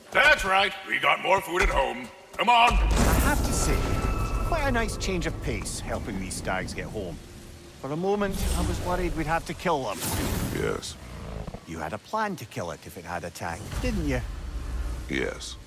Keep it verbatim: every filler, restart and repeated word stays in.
That's right. We got more food at home. Come on. I have to say, quite a nice change of pace helping these stags get home. For a moment, I was worried we'd have to kill them. Yes. You had a plan to kill it if it had attacked, didn't you? Yes.